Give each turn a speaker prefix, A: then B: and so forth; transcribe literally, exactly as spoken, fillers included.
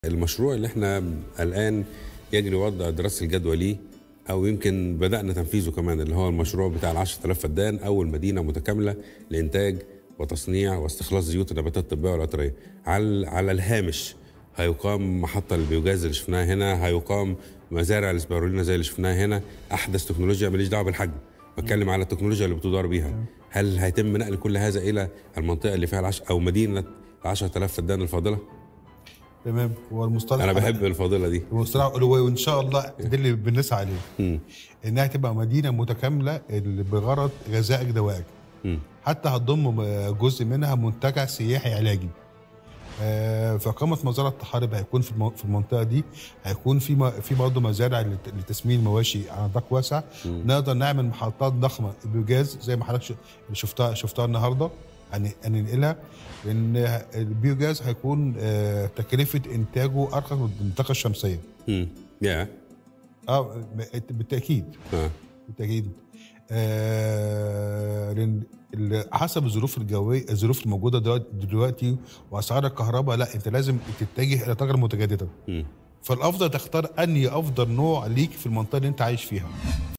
A: المشروع اللي احنا الآن يجري وضع دراسة الجدوى ليه أو يمكن بدأنا تنفيذه كمان، اللي هو المشروع بتاع العشرة آلاف فدان، أول مدينة متكاملة لإنتاج وتصنيع واستخلاص زيوت النباتات الطبية والعطرية. على على الهامش هيقام محطة البيوجاز اللي شفناها هنا، هيقام مزارع الاسبرولينا زي اللي شفناها هنا، أحدث تكنولوجيا ماليش دعوة بالحجم، بتكلم على التكنولوجيا اللي بتدار بيها. هل هيتم نقل كل هذا إلى المنطقة اللي فيها العش... أو مدينة العشرة آلاف فدان الفاضلة؟
B: تمام. هو المصطلح
A: انا بحب الفاضله دي،
B: المصطلح الأولوي، وان شاء الله ده اللي بنسعى عليه، م. انها تبقى مدينه متكامله اللي بغرض غذائك دوائك، م. حتى هتضم جزء منها منتجع سياحي علاجي. آه فقامة مزارع الطحارب هيكون في في المنطقه دي، هيكون في في برضه مزارع لتسمين المواشي على نطاق واسع. م. نقدر نعمل محطات ضخمه بيوجاز زي ما حضرتك شفتها شفتها النهارده، هننقلها، لان البيوجاز هيكون آه تكلفه انتاجه ارخص من الطاقه الشمسيه.
A: امم يا
B: اه بالتاكيد اه بالتاكيد آه لان حسب الظروف الجويه، الظروف الموجوده دلوقتي واسعار الكهرباء، لا انت لازم تتجه الى طاقه متجدده. فالافضل تختار انهي افضل نوع ليك في المنطقه اللي انت عايش فيها.